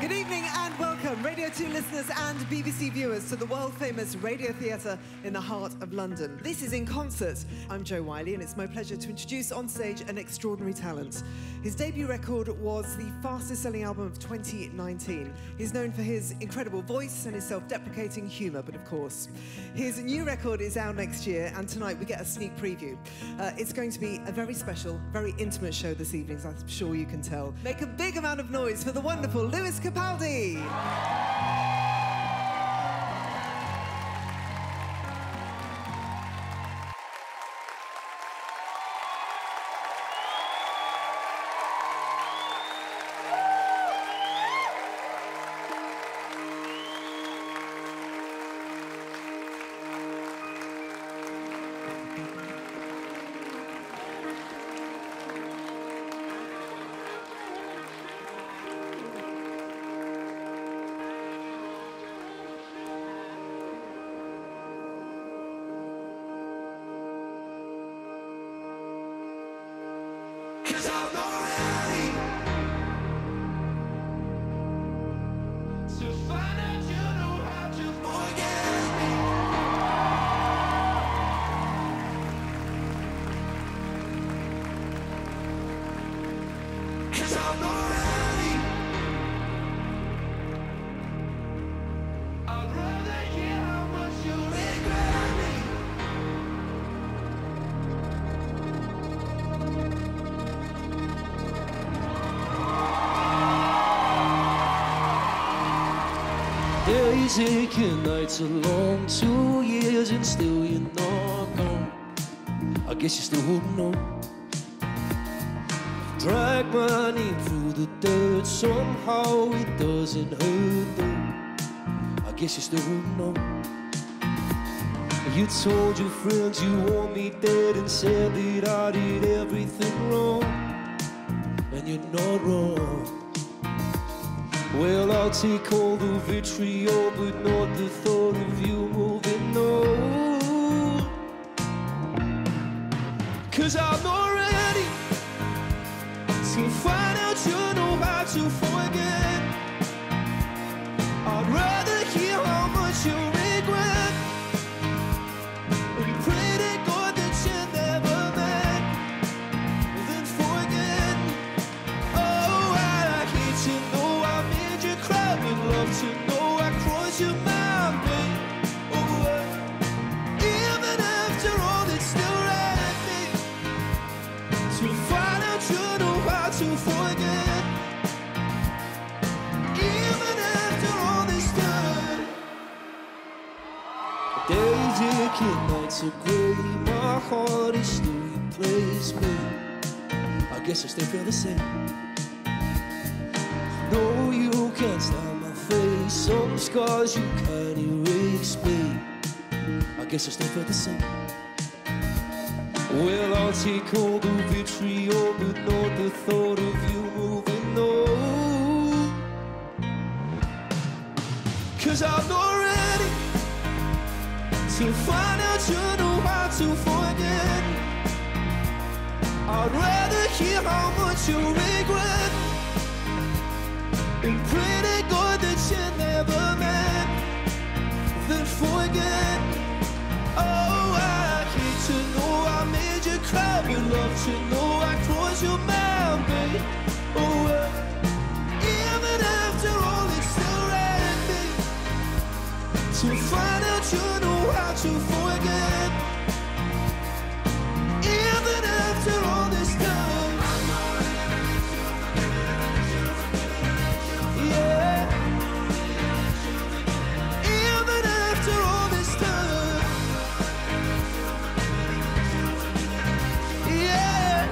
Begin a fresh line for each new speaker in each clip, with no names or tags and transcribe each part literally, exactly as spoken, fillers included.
Good evening and welcome, Radio two listeners and B B C viewers, to the world-famous Radio Theatre in the heart of London. This is In Concert. I'm Jo Whiley, and it's my pleasure to introduce on stage an extraordinary talent. His debut record was the fastest-selling album of twenty nineteen. He's known for his incredible voice and his self-deprecating humour, but of course. His new record is out next year, and tonight we get a sneak preview. Uh, it's going to be a very special, very intimate show this evening, as I'm sure you can tell. Make a big amount of noise for the wonderful Lewis Capaldi.
Days aching, nights are long, two years and still you're not gone. I guess you're still holding on. Drag my name through the dirt, somehow it doesn't hurt though. I guess you're still holding on. You told your friends you want me dead and said that I did everything wrong, and you're not wrong. Well, I'll take all the vitriol, but not the thought of you moving on. Cause I'm not ready to find out you know how to forget. I'd rather hear how much you regret and pray to God that you never met than forget. Oh, I hate to know I made you cry, but love to know I crossed your mind, babe. Oh, uh, even after all, it's still right me to find out you know how to forget. Even after all this time, days aching, nights are grey, my heart is still your place, babe. I guess I still feel the same. No, you can't style my face, some scars you can't erase, babe. I guess I still feel the same. Well, I'll take all the vitriol, but not the thought of you moving on. Cause I'm not ready to find out you know how to forget. I'd rather hear how much you regret and pray to God that you never met than forget. Oh, I hate to know I made you cry, but love to know I crossed your mind, babe. Oh, uh, even after all, it's still right, babe, to find out you know how to forget. Even after all this time, yeah. Even after all this time, yeah.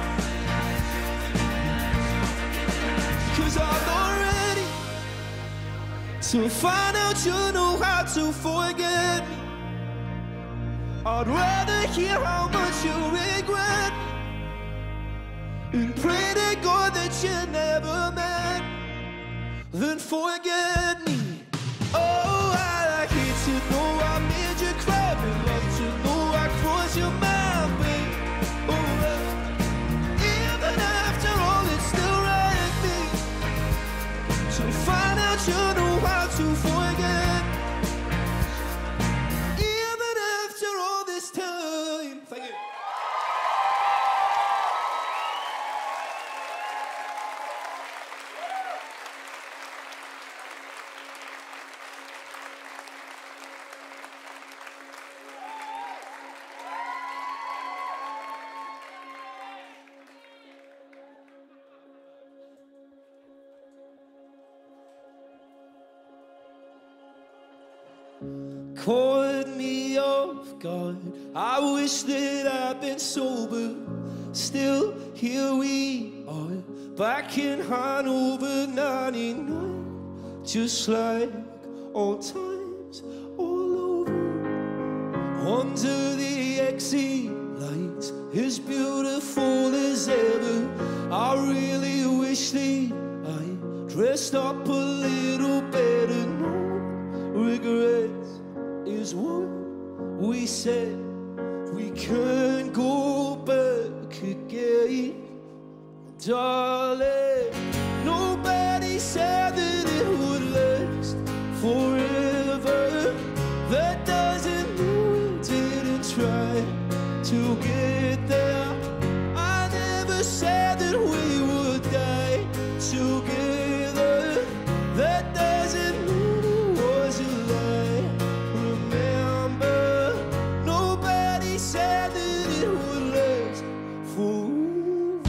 Cause I'm not ready to find out you know how to forget. I'd rather hear how much you regret and pray to God that you never met than forget me. Oh, I hate to know I made you cry, but love to know I crossed your mind, babe. Oh, uh, even after all, it's still right, me to find to forget. Even after all this time. Thank you. Caught me off guard. I wish that I'd been sober. Still, here we are, back in Hanover ninety-nine. Just like old times all over. Under the exit lights, as beautiful as ever. I really wish that I dressed up a little better. No regrets is what we said. We can't go back again, darling. Nobody said that it would last forever. That doesn't mean we didn't try to get there. I never said that we would die together. That doesn't mean it was a lie. Remember, nobody said that it would last forever.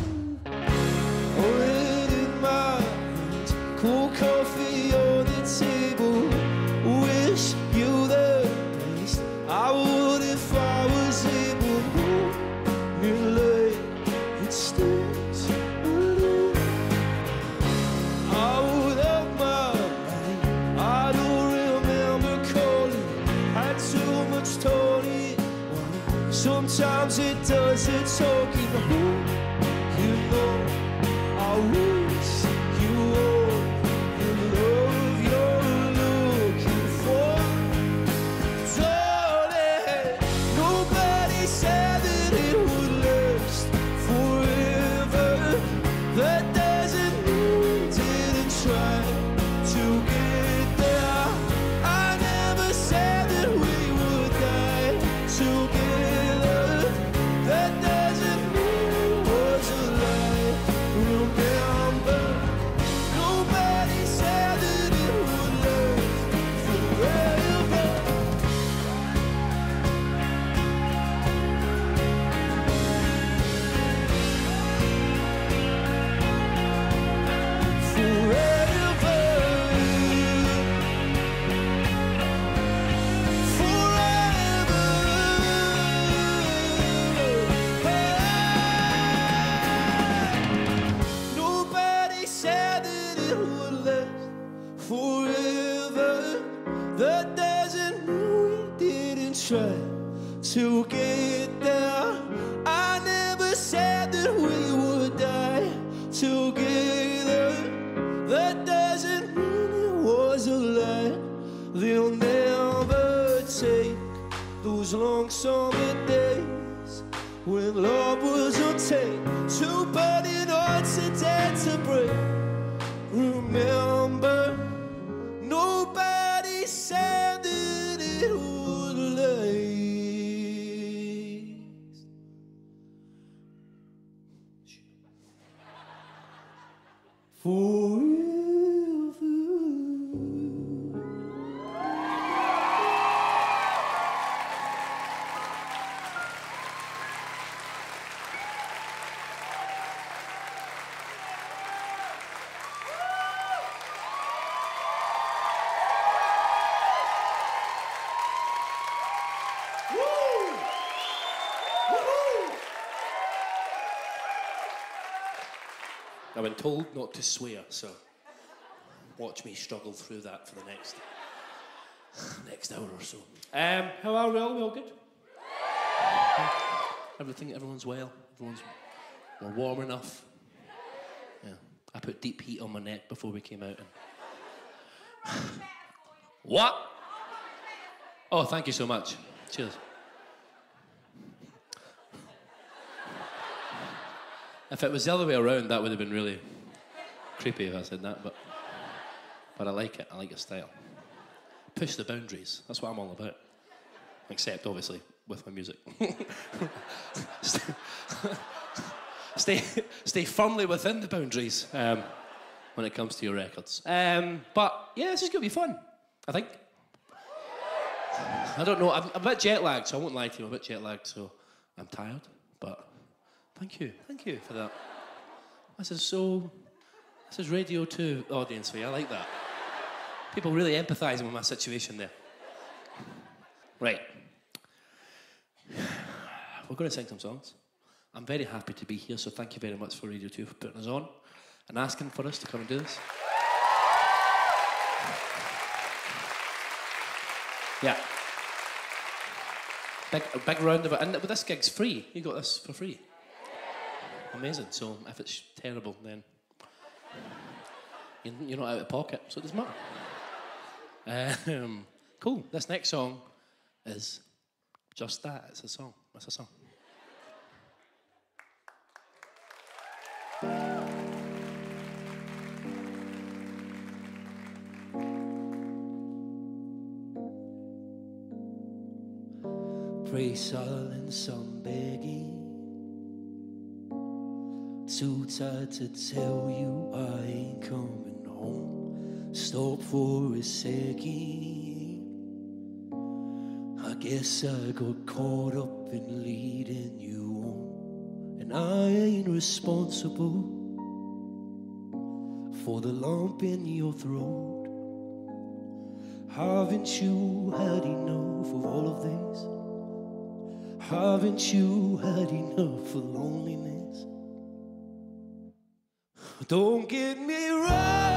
Red in my hands, cold coffee on the table. Wish you the best. I would if I was able. Moonlight, it stings a little. I would have my mind. I don't remember calling. Had too much tonic wine. Sometimes it does the talking. You know, I wish you all the love you're looking for. Darling, nobody said that it would last forever. That doesn't mean we didn't try to get there. I never said that we would die together. That doesn't mean it was a lie. Remember, nobody said that it would last forever. Nobody said that it would last forever. That doesn't mean we didn't try to get there. I never said that we would die together. That doesn't mean it was a lie. They'll never take those long summer days when love was untamed. Two burning hearts are dead to break. Remember, nobody said that it would last forever.
I've been told not to swear, so watch me struggle through that for the next next hour or so. Um, how are we all? We all good? Everything, everyone's well. Everyone's we're warm enough. Yeah, I put deep heat on my neck before we came out. And what? Oh, thank you so much. Cheers. If it was the other way around, that would have been really creepy if I said that, but but I like it. I like your style. push the boundaries. That's what I'm all about. Except, obviously, with my music. stay, stay, stay firmly within the boundaries um, when it comes to your records. Um, but, yeah, this is going to be fun, I think. I don't know, I'm, I'm a bit jet lagged, so I won't lie to you, I'm a bit jet lagged, so I'm tired, but thank you, thank you for that. This is so, this is Radio two audience for you, I like that. People really empathising with my situation there. Right. We're going to sing some songs. I'm very happy to be here, so thank you very much for Radio two for putting us on and asking for us to come and do this. Yeah. Big, a big round of it. And this gig's free. You got this for free. Amazing. So if it's terrible, then you're not out of pocket, so it doesn't matter. Um, cool. This next song is just that. It's a song. It's a song. Pray silence, I'm begging. Too tired to tell you I ain't coming home. Stop for a second. I guess I got caught up in leading you on, and I ain't responsible for the lump in your throat. Haven't you had enough of all of this? Haven't you had enough of loneliness? Don't get me wrong,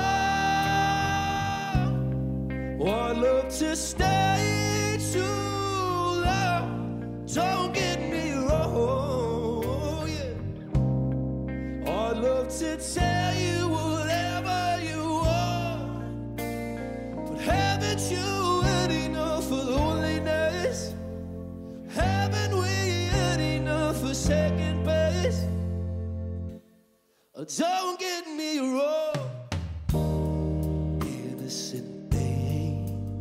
I'd love to stay too long. Don't get me wrong, yeah. I'd love to tell you whatever you want, but haven't you had enough of loneliness? Haven't we had enough of second base? Don't get me wrong, innocent thing.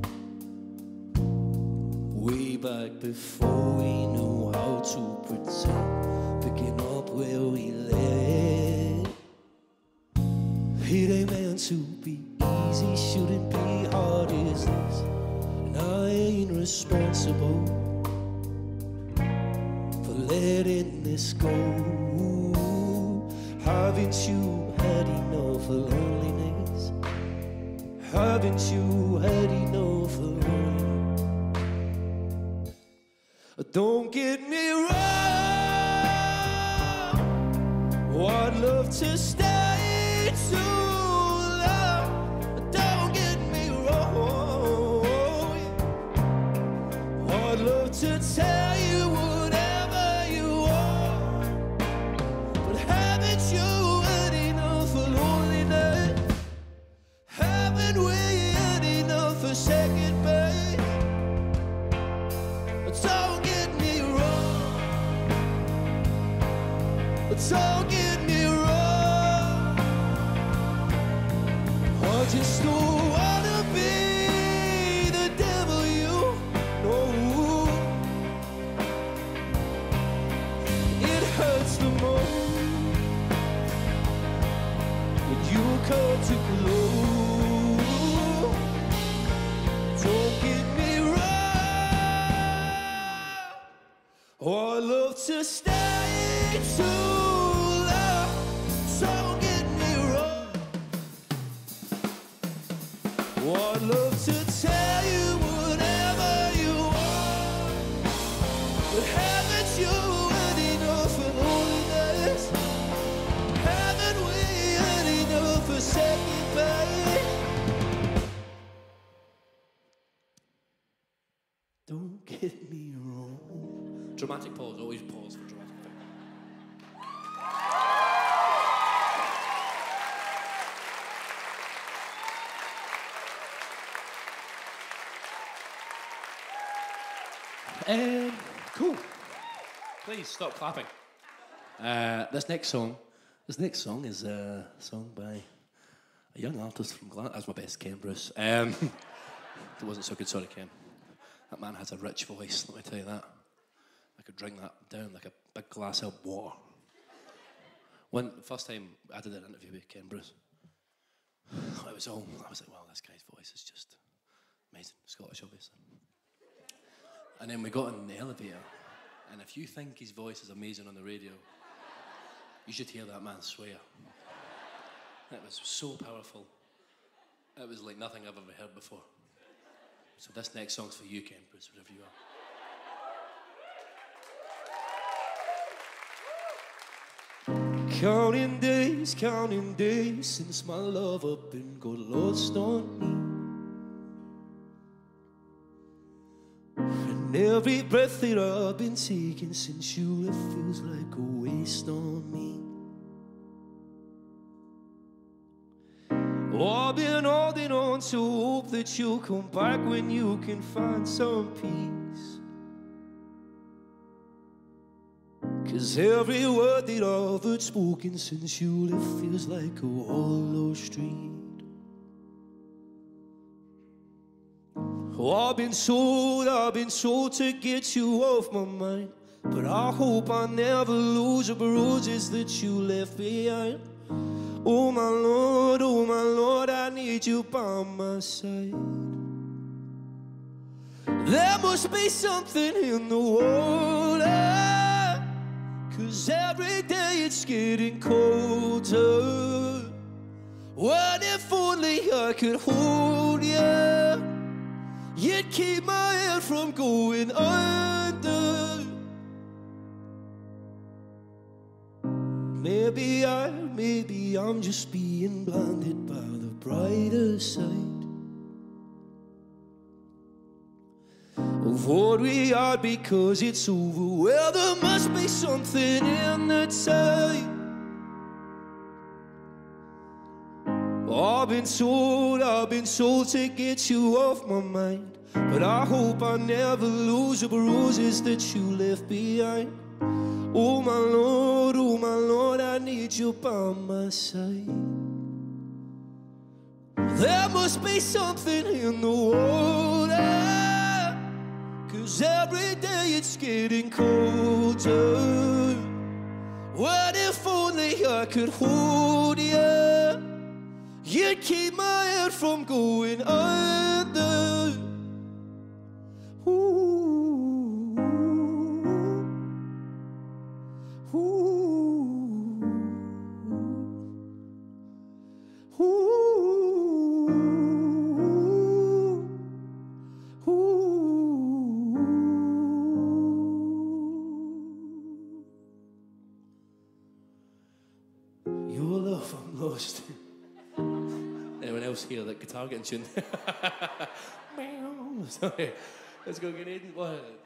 Way back before we knew how to pretend, picking up where we left. It ain't meant to be easy, shouldn't be hard as this, and I ain't responsible for letting this go. Haven't you had enough of loneliness? Haven't you had enough of loneliness? Don't get me wrong, I'd love to stay too long. Don't get me wrong, I'd love to tell you whatever you want, but haven't you had enough of loneliness? Haven't we had enough of second base? Don't get me wrong, don't get me wrong, I just don't wanna be the devil, you know. It hurts the most when you come too close. Don't get me wrong, oh, I love to stay too long. Don't get me wrong, oh, I love to tell you whatever you want, but haven't you had enough of loneliness? Haven't we had enough of second base? Don't get me wrong. Dramatic pause, always pause for dramatic thing. Um, cool. Please stop clapping. Uh, this next song, this next song is a song by a young artist from Glasgow. That's my best Ken Bruce. Um, It wasn't so good, sorry, Ken. That man has a rich voice, let me tell you that. I could drink that down like a big glass of water. When the first time I did an interview with Ken Bruce, I was all, I was like, wow, this guy's voice is just amazing. Scottish, obviously. And then we got in the elevator, and if you think his voice is amazing on the radio, you should hear that man swear. It was so powerful. It was like nothing I've ever heard before. So this next song's for you, Ken Bruce, wherever you
are. Counting days, counting days since my love up and got lost on me. And every breath that I've been taking since you left feels like a waste on me. Oh, I've been holding on to hope that you'll come back when you can find some peace. 'Cause every word that I've heard spoken since you left feels like a hollow street. Oh, I've been told, I've been told to get you off my mind, but I hope I never lose the bruises that you left behind. Oh my Lord, oh my Lord, I need you by my side. There must be something in the water, 'cause every day it's getting colder. What if only I could hold you? You'd keep my head from going under. Maybe I, maybe I'm just being blinded by the brighter side of what we are, because it's over. Well, there must be something in the tide. I've been told, I've been told to get you off my mind, but I hope I never lose the bruises that you left behind. Oh my Lord, oh my Lord, I need you by my side. There must be something in the water, 'cause every day it's getting colder. What if only I could hold you? You'd keep my head from going under. Ooh.
Anyone else hear that guitar getting tuned? Sorry, let's go get in. What?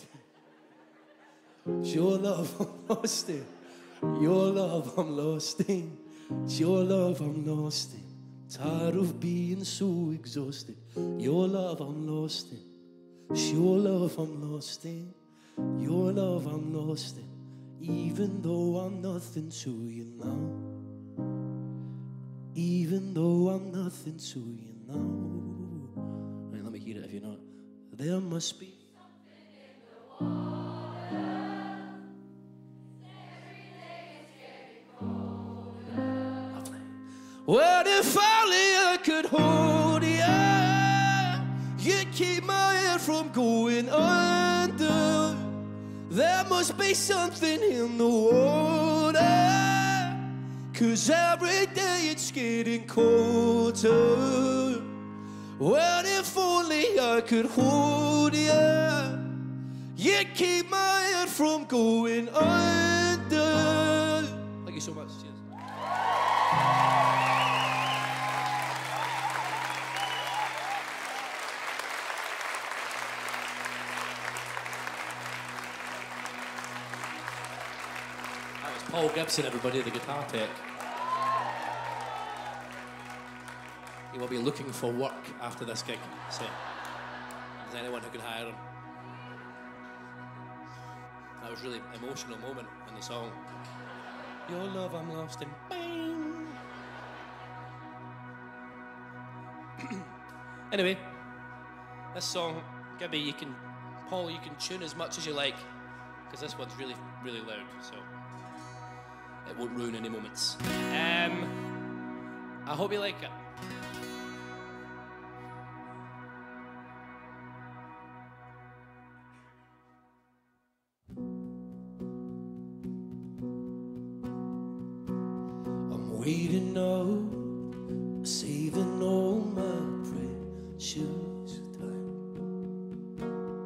Your love I'm lost in. Your love I'm lost in. Your love I'm lost in. Tired of being so exhausted. Your love I'm lost in. Your love I'm lost in. Your love I'm lost in. Even though I'm nothing to you now. Even though I'm nothing to you now.
Right, let me hear it if you know it.
There must be
something in the water. Every day it's getting colder.
What if only I could hold you? You'd keep my head from going under. There must be something in the water, 'cause every day it's getting colder. What if only I could hold you? You'd keep my head from going under.
Thank you so much. Cheers. That was Paul Gibson, everybody, the guitar tech. He will be looking for work after this gig. So, is there anyone who can hire him? That was a really emotional moment in the song. Your love I'm lost in. Bang. This song, Gibby, you can, Paul, you can tune as much as you like, because this one's really, really loud, so it won't ruin any moments. Um, I hope you like it.
I'm waiting up, saving all my precious time,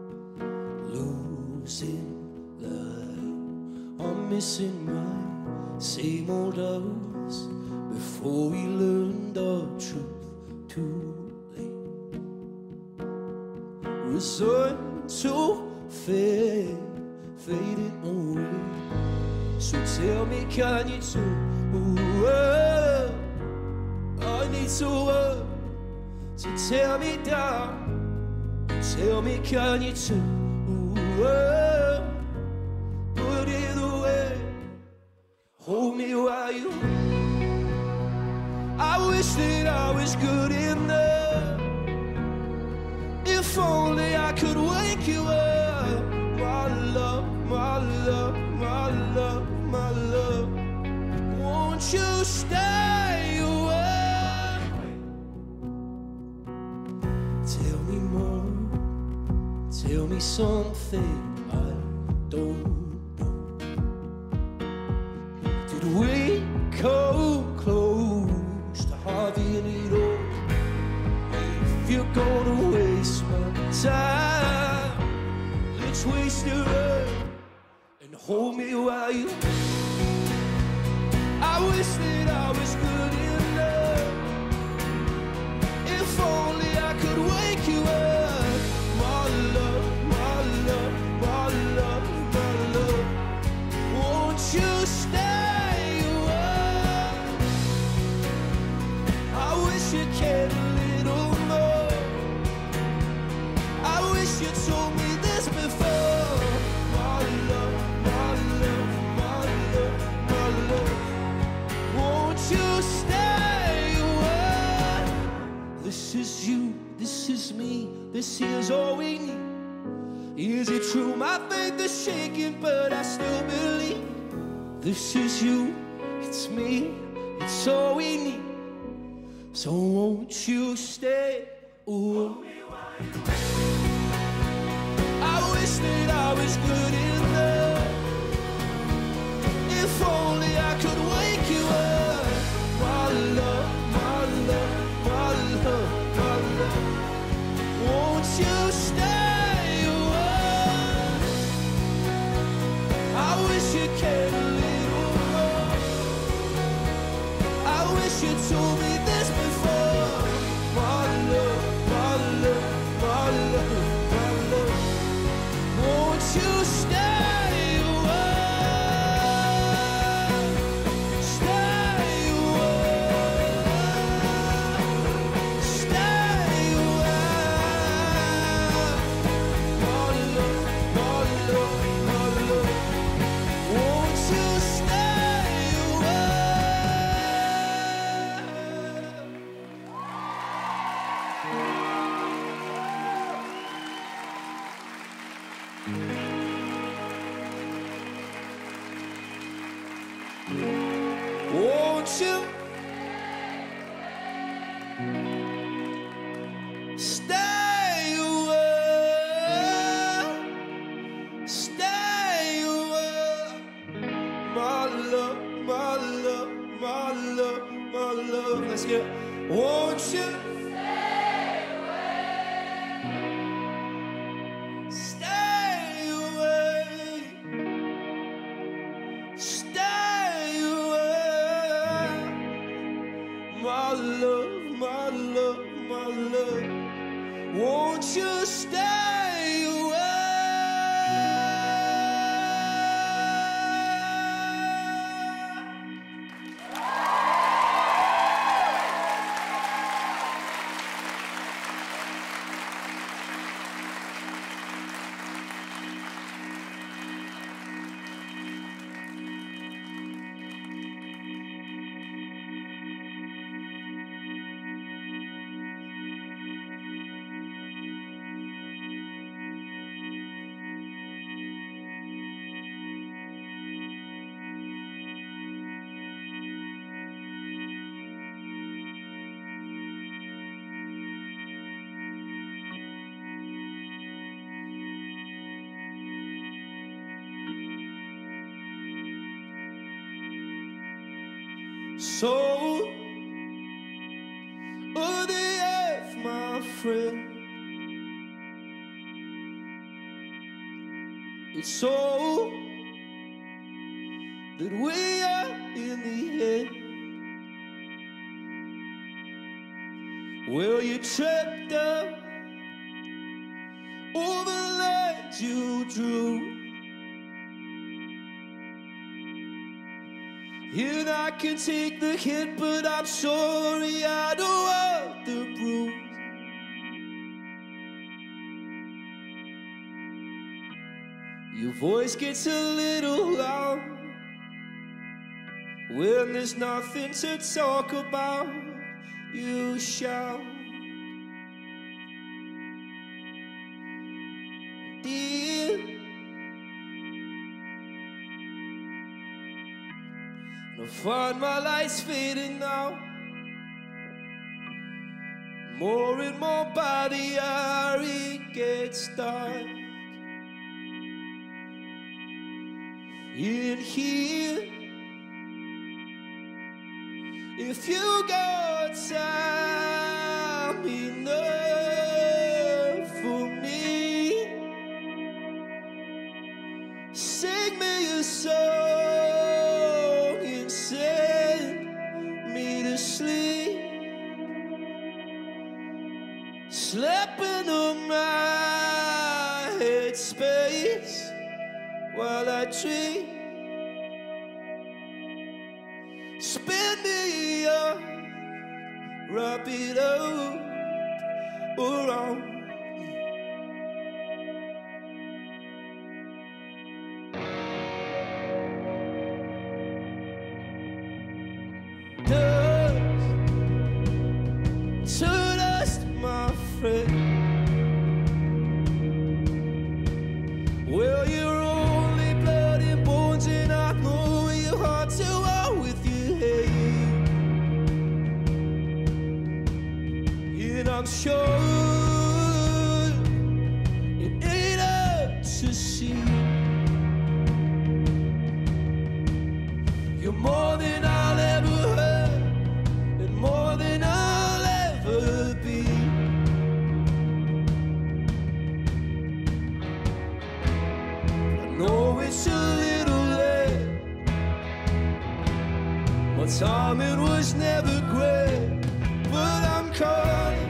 losing light. I'm missing my same old us before we learned the truth too late. Resigned to fade, fading away. So tell me, can you tell? Ooh, I need to work, so tell me down. Tell me, can you tell? Ooh, put it away. Hold me while you. I wish that I was good enough. If only I could wake you up, my love, my love, my love, my love. Won't you stay away? Tell me more, tell me something I don't know. Did we come close to having it all? If you're gonna waste my time, let's waste it all and hold me while you. I wish that I was good enough. If only I could wake you up, my love, my love, my love, my love. Won't you stay away? I wish you cared a little more. I wish you told me this before. My love, my love, my love, my love. Won't you stay away? This is you, this is me, this is all we need. Is it true? My faith is shaking, but I still believe. This is you, it's me, it's all we need. So won't you stay away? I wish that I was good enough. If only I could wake you up, my love, my love, my love, my love. Won't you stay away? I wish you cared a little more. I wish you told me this before. My love, my love, my love, my love. Won't you stay away? Won't you stay away? Stay away. My love, my love, my love, my love. Let's hear it. Won't you stay away? Stay away. Stay away. My love, my love, my love. Won't you stay away? soul of the earth, my friend. It's so that we are in the end. Well, you tripped up over the lines you drew, and I can take the hit, but I'm sorry I don't want the bruise. Your voice gets a little loud when there's nothing to talk about. You shout, dear. And I find my lights fading now. More and more body hour it gets dark. In here, if you got time enough for me, sing me a song and send me to sleep. Slipping on my headspace while I dream. Spin me up, wrap it up around. Dust to dust, my friend. Well, you're only blood and bones, and I know your heart to war with your head. And I'm sure it ain't up to see. You're more than I'll ever have, and more than I'll ever be. No, it's a little late. My timing was never great, but I'm calling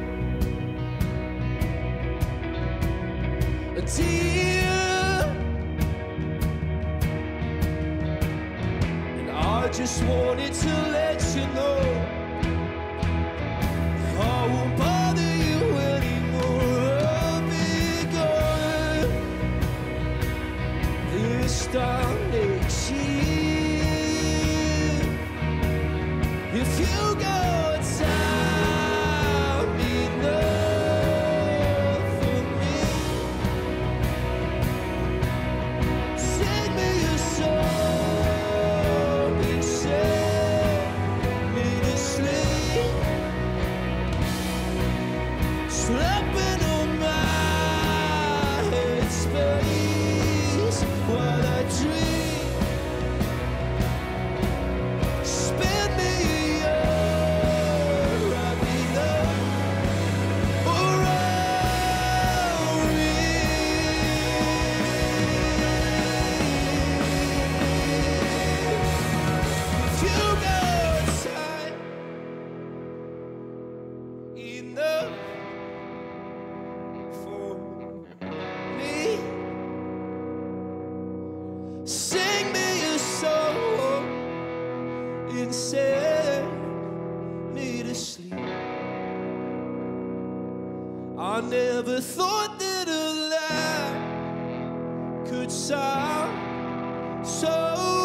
a dear, and I just wanted to let you know I won't bother you anymore. I'll be gone this time next year. If you got time enough for me, sing me a song and send me to sleep. Slapping on my headspace while I dream. Spin me up, wrap me up around me. If you got time enough for me, sing me a song and send me to sleep. I never thought that a laugh could sound so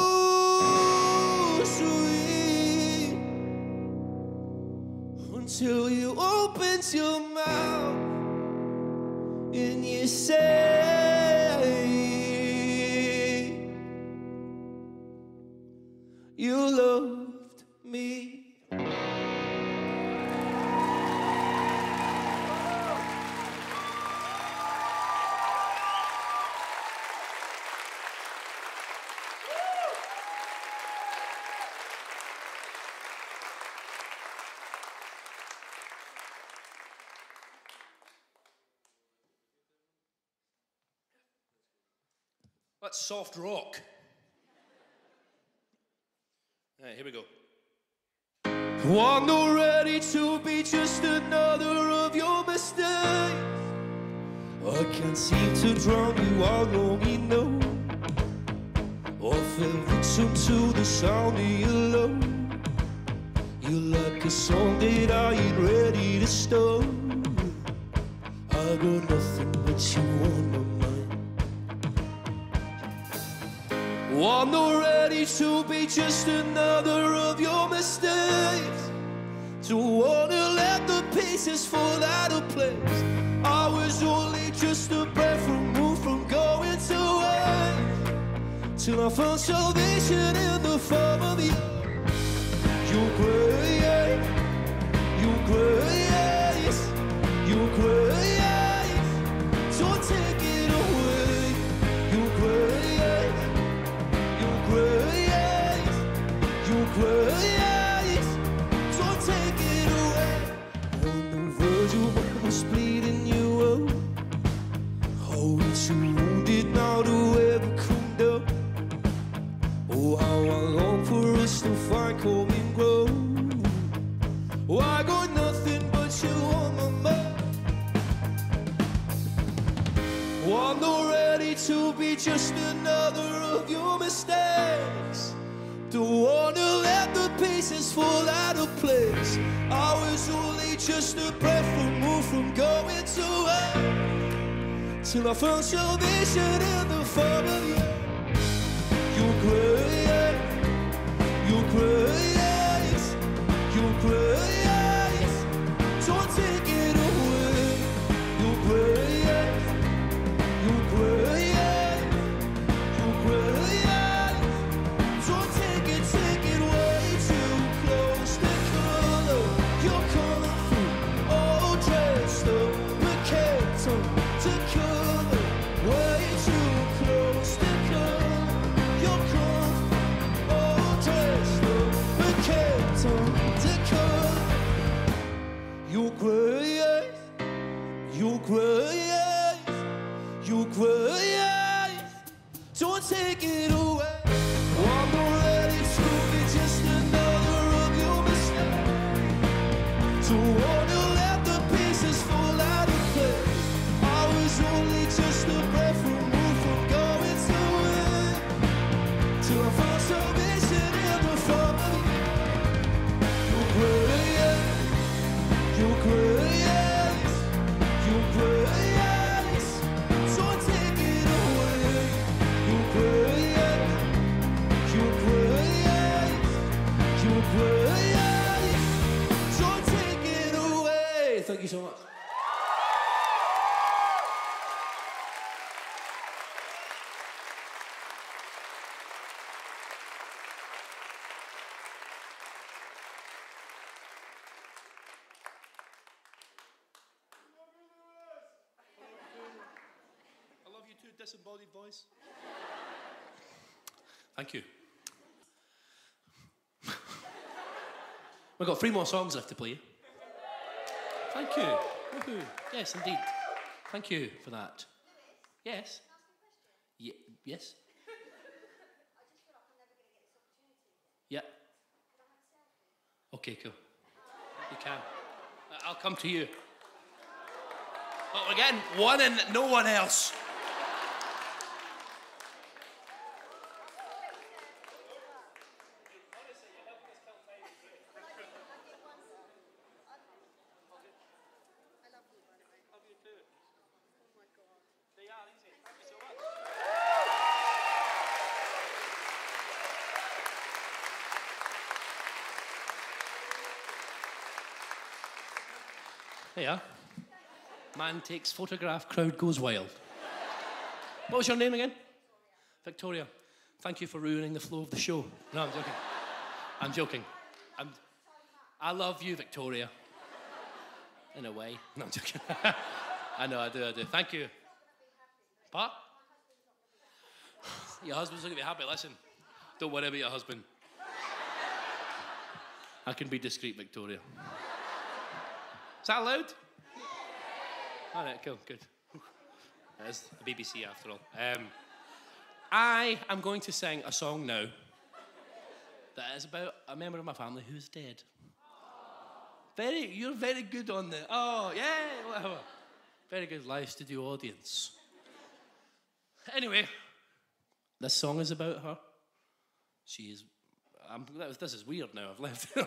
sweet until you opened your mouth and you say you loved me.
That's soft rock. All right, here we go.
I'm not ready to be just another of your mistakes. I can't seem to drown you out long enough. I fell victim to the sound of your love. You're like a song that I ain't ready to stop. I got nothing but you on my mind. I'm not ready to be just another of your mistakes. Don't wanna let the pieces fall out of place. I was only just a breath removed from going to waste, till I found salvation in the form of you. Your grace, your grace, your grace. Don't take it away. Your grace, your grace, your grace. Don't take it away. On the verge of almost bleeding you up. Oh, it's you wounded now to ever come down. Oh, how I long for us to find common ground. Oh, I got nothing but you on my mind. Oh, I'm not ready to be just another of your mistakes. Don't wanna let the pieces fall out of place. I was only just a breath removed from going to hell, till I found salvation in the form of you. Your grace, your grace, your grace. Don't take it away. Your grace, your grace, your grace. Don't take it, take it way too close. The color you're coming through, all dressed up, but kept on the color way too close. The color you're coming through, all dressed up, but kept on the color. Your grace, your grace, your grace. Don't take it away. I'm not ready to be just another of your mistakes. Don't wanna let the pieces fall out of place. I was only just a breath removed from going to it, till I found salvation in the form of you. Your grace, your grace, your grace. Don't take it away. Your grace, your grace, your grace. Don't take it away. Thank you so much.
I love you too, disembodied voice. Thank you. We've got three more songs left to play. Thank you. Woohoo. Yes, indeed. Thank you for that. Yes. Ye- yes. Yeah. Okay, cool. You can. I- I'll come to you. Oh, again, one and no one else. There you are. Man takes photograph, crowd goes wild. What was your name again? Victoria. Thank you for ruining the flow of the show. No, I'm joking. I'm joking. I'm, I love you, Victoria. In a way. No, I'm joking. I know, I do, I do. Thank you. What? Your husband's looking to be happy. Listen, don't worry about your husband. I can be discreet, Victoria. Is that allowed? All right, cool, good. That is the B B C after all. Um, I am going to sing a song now that is about a member of my family who's dead. Very, you're very good on the, oh, yeah, whatever. Very good live studio audience. Anyway, this song is about her. She is, I'm, this is weird now, I've left her.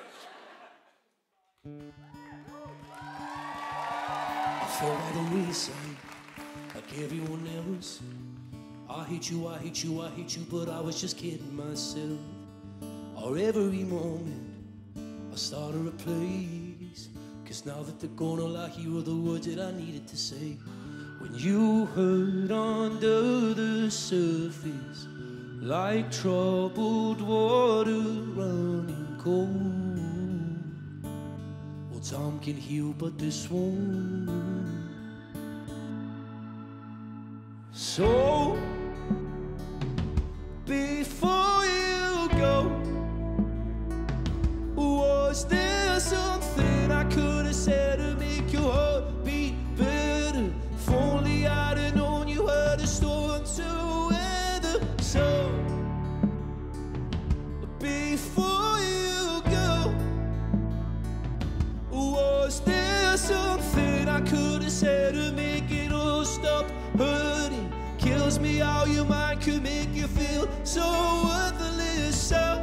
I felt like a reason, like everyone else. I hate you, I hate you, I hate you, but I was just kidding myself. Or every moment I started a place, cause now that they're gone, all I hear are the words that I needed to say. When you hurt under the surface, like troubled water running cold. Well, time can heal, but this won't. So before you go, was there something I could have said to make your heart beat better? If only I'd have known you had a storm to weather. So before you go, was there something I could have said to make it all stop hurting? Kills me how your mind could make you feel so worthless. So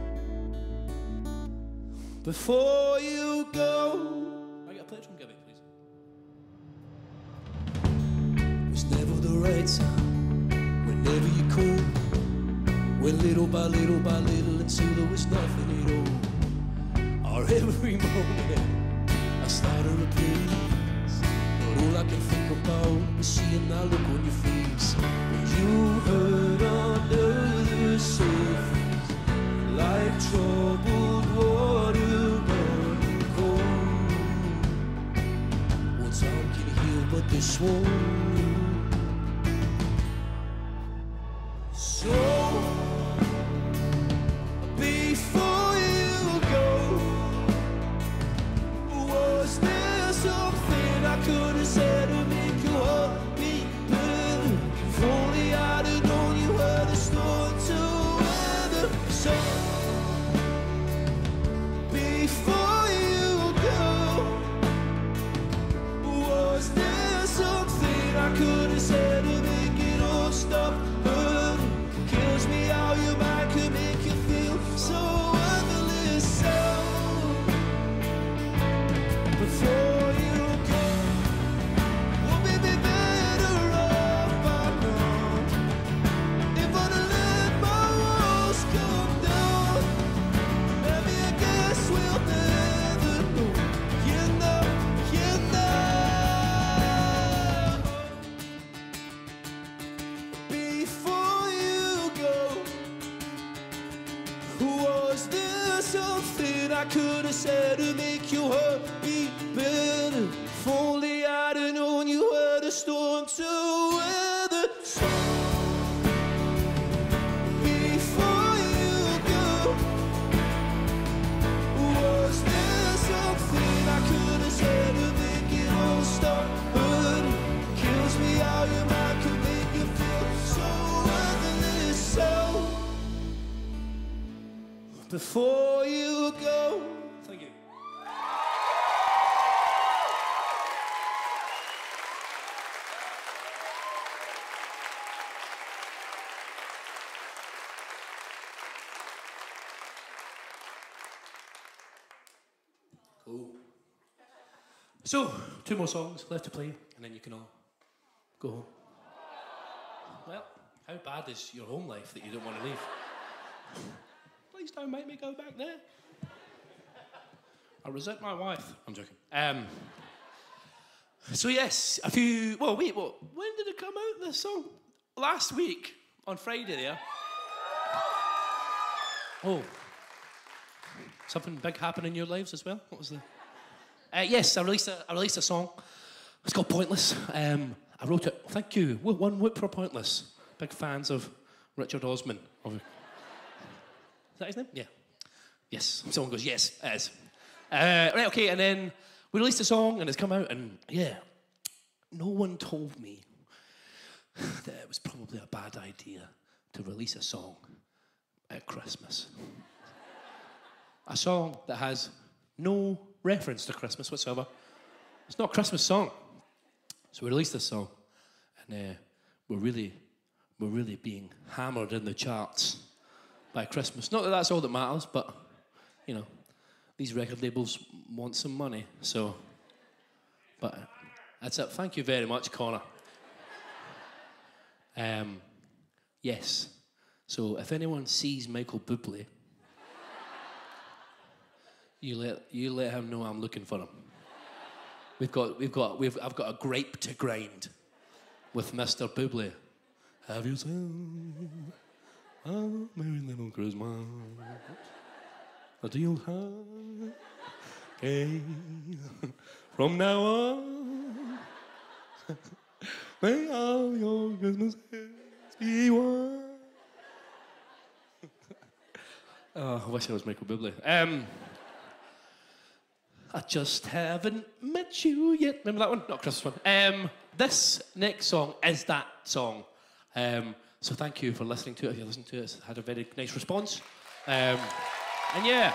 before you go, I get a pledge from Gibby, please. It was never the right time, whenever you could. Went little by little by little until there was nothing at all. Or every moment I started a place, but all I can think about is seeing that look on your face. When you hurt under the surface, like troubled water running cold. Well, time can heal, but this won't. So before you go, was there something I could have said to make your heart beat better? If only I'd have known you had a storm to weather. So before you go, was there something I could have said to make it all stop hurting? Kills me how your mind could make you feel so worthless. So before you go, would we be better off by now? If I'd have let my walls come down, maybe I guess we'll never know. You know, you know. Before you go, was there something I could have said to make your heart beat better? If only I'd have known you had a storm to weather. So before you go, was there something I could have said to make it all stop hurting? Kills me how your mind could make you feel so worthless. So before you go. Thank you. Cool. So, two more songs left to play, and then you can all go home. Well, how bad is your home life that you don't want to leave? Please don't make me go back there. I resent my wife. I'm joking. Um, so yes, a few, well, wait, what? When did it come out, this song? Last week, on Friday there. Oh. Something big happened in your lives as well? What was the... Uh, yes, I released a, I released a song. It's called Pointless. Um, I wrote it, thank you, one whoop for Pointless. Big fans of Richard Osman. Is that his name? Yeah. Yes. Someone goes, yes, it is. Uh, right, okay, and then we released a song and it's come out and, yeah, no one told me that it was probably a bad idea to release a song at Christmas. A song that has no reference to Christmas whatsoever. It's not a Christmas song. So we released this song, and uh, we're really, we're really being hammered in the charts by Christmas. Not that that's all that matters, but, you know, these record labels want some money, so, but that's it. Thank you very much, Connor. Um, yes, so if anyone sees Michael Bublé, you let you let him know I'm looking for him. We've got we've got we've I've got a grape to grind with Mister Bublé. Have you seen a merry little Christmas? A deal high. Okay. From now on, may all your Christmases be one. Oh, I wish I was Michael Bublé. Um, I just haven't met you yet. Remember that one? Not a Christmas one. Um, this next song is that song. Um, so thank you for listening to it. If you listened to it, it's had a very nice response. Um, and yeah.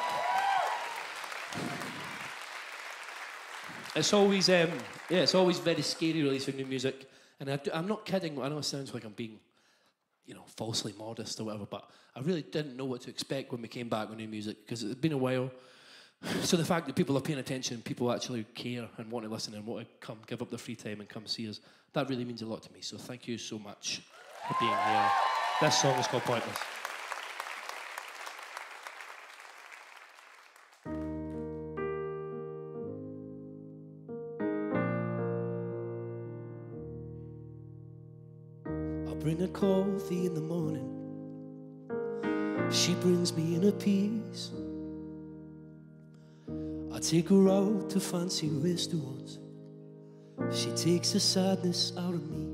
It's always, um, yeah, it's always very scary releasing new music. And I do, I'm not kidding. I know it sounds like I'm being, you know, falsely modest or whatever, but I really didn't know what to expect when we came back with new music, because it had been a while. So the fact that people are paying attention, people actually care and want to listen and want to come give up their free time and come see us, that really means a lot to me. So thank you so much for being here. This song is called Pointless. I bring her coffee in the morning. She brings me in a piece. I take her out to fancy restaurants. She takes the sadness out of me.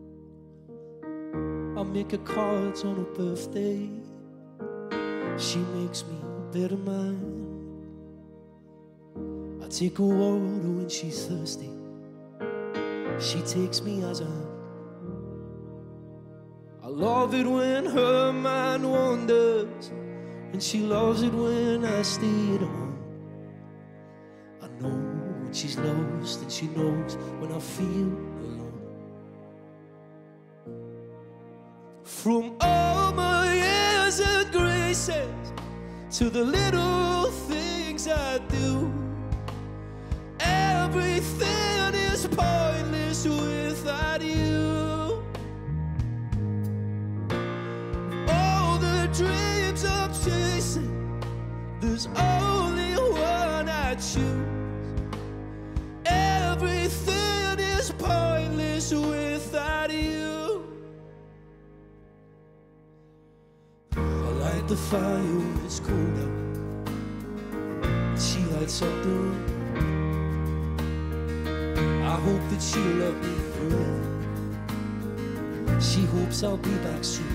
I make her cards on her birthday. She makes me a better man. I take her water when she's thirsty. She takes me as I am. I love it when her mind wanders, and she loves it when I stay at home. I know when she's lost, and she knows when I feel alone. From all my years and graces to the little things I do, everything is pointless without you. Dreams I'm chasing, there's only one I choose. Everything is pointless without you. I light the fire when it's cold out. She lights up the room. I hope that she'll love me forever. She hopes I'll be back soon.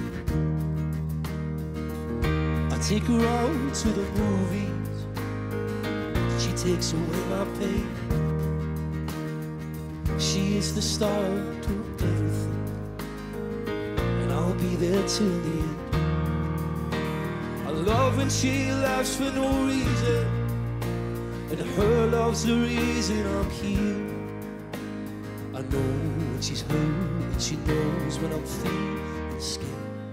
Take her out to the movies. She takes away my pain. She is the star to everything, and I'll be there till the end. I love when she laughs for no reason, and her love's the reason I'm here. I know when she's hurt, and she knows when I'm feeling scared.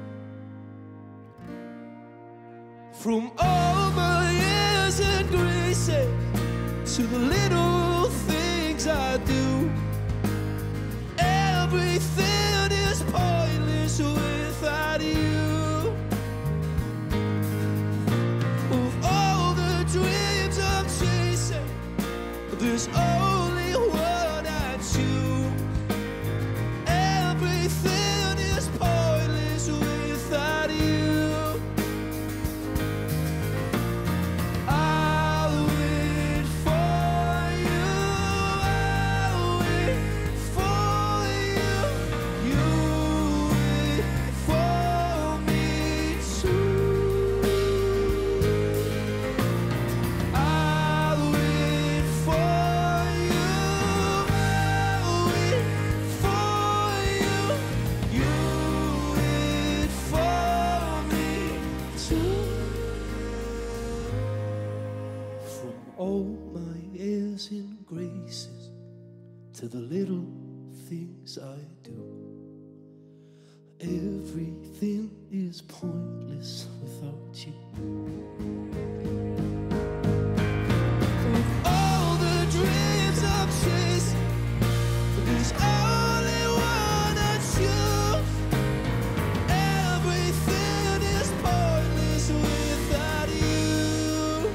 From all my years and graces to the little things I do, everything is pointless without you. Of all the dreams I'm chasing, there's only one I choose. Everything is pointless without you.
For you pieces to the little things I do. Everything is pointless without you. Of all the dreams I've chased, there's only one I choose. Everything is pointless without you.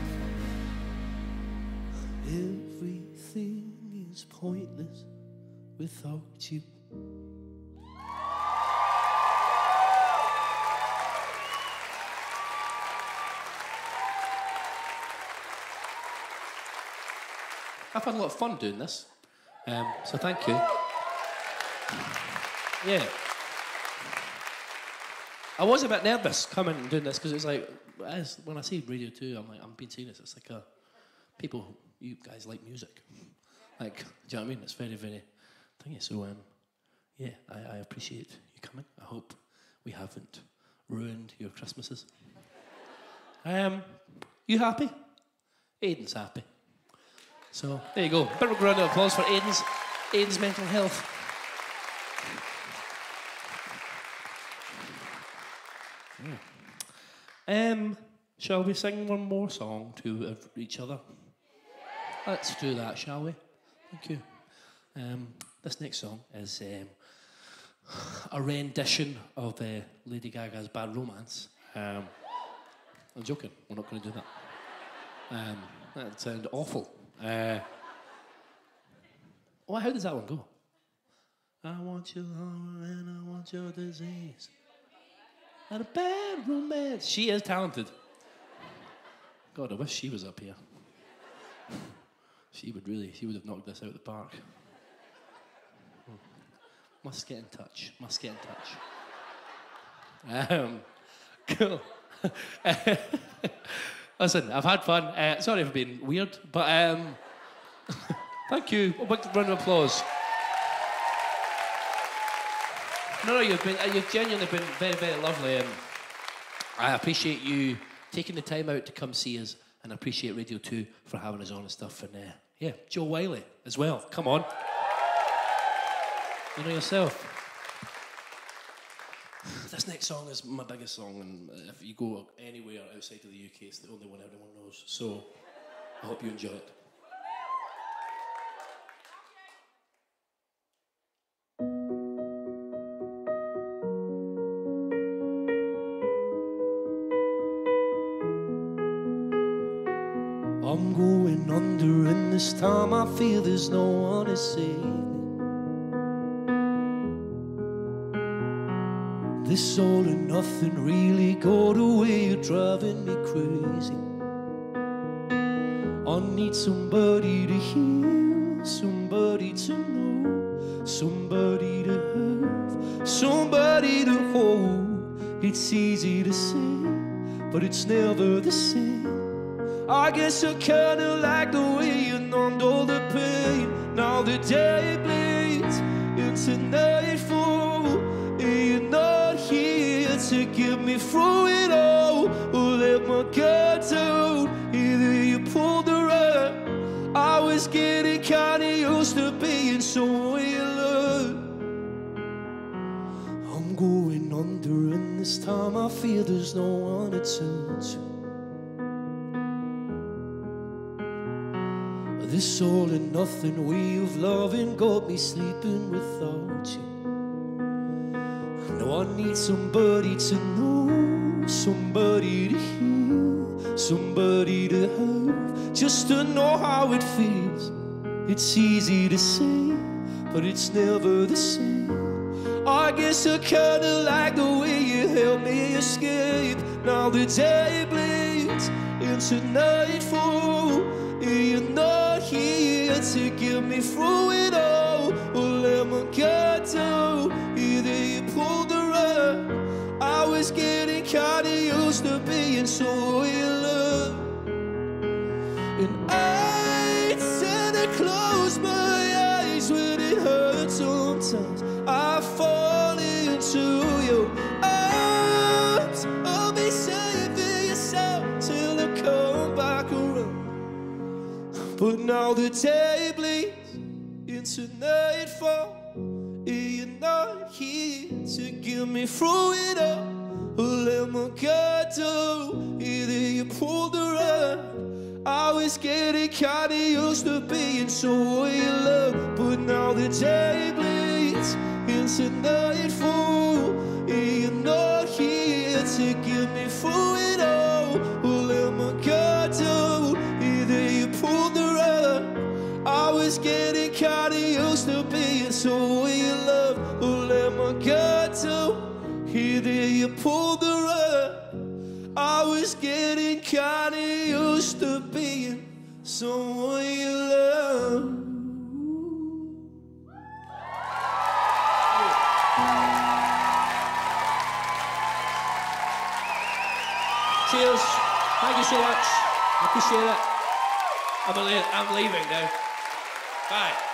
Everything is pointless without you.
I've had a lot of fun doing this, um, so thank you. Yeah. I was a bit nervous coming and doing this because it's like, as when I see Radio two, I'm like, I'm being serious. It's like a, people, you guys like music. Like, do you know what I mean? It's very, very thingy. So, um, yeah, I, I appreciate you coming. I hope we haven't ruined your Christmases. Um, you happy? Aidan's happy. So, there you go. Bit of a round of applause for Aidan's, Aidan's mental health. Yeah. Um, shall we sing one more song to uh, each other? Let's do that, shall we? Thank you. Um, this next song is um, a rendition of uh, Lady Gaga's Bad Romance. Um, I'm joking. We're not going to do that. Um, that sounds awful. Uh, well, how does that one go? I want your horror and I want your disease and a bad romance. She is talented. God, I wish she was up here. She would really, she would have knocked this out of the park. Must get in touch. Must get in touch. Um, cool. Listen, I've had fun. Uh, sorry for being weird, but um, thank you. A big round of applause. No, no, you've been, uh, you've genuinely been very, very lovely. Um, I appreciate you taking the time out to come see us, and I appreciate Radio two for having us on and stuff. And uh, yeah, Joe Wiley as well. Come on. You know yourself. This next song is my biggest song, and if you go anywhere outside of the U K, it's the only one everyone knows. So I hope you enjoy it.
I'm going under, and this time I feel there's no one to save me. This all or nothing really got away, you're driving me crazy. I need somebody to hear, somebody to know, somebody to have, somebody to hold. It's easy to say, but it's never the same. I guess I kinda like the way you numbed all the pain. Now the day bleeds into nightfall, and you're not here to get me through it all, or let my guard down. Either you pulled the rug. I was getting kinda used to being so alone. I'm going under, and this time I feel there's no one to turn to. This all and nothing way of loving got me sleeping without you. Now I need somebody to know, somebody to hear, somebody to have, just to know how it feels. It's easy to say, but it's never the same. I guess I kinda like the way you helped me escape. Now the day bleeds into nightfall, and you're not here to get me through it all, or let my guard down. Either you pulled the rug. I was getting kinda used to being so in love, and I tend to close my eyes when it hurts. Sometimes I fall into your arms. I'll be saving yourself till I come back around. But now the day bleeds into nightfall. You're not here to get me through it all. Let my guard down. Either you pulled the rug. I was getting kinda used to being so in love, but now the day bleeds into nightfall. You're not here to get me through it all. Let my guard down. Either you pulled the rug. I was getting kinda used to being so in love. Let my guard down. Either you pulled the rug. I was getting kinda used to being someone you love.
Cheers. Thank you so much. I appreciate it. I'm, I'm leaving now. Bye.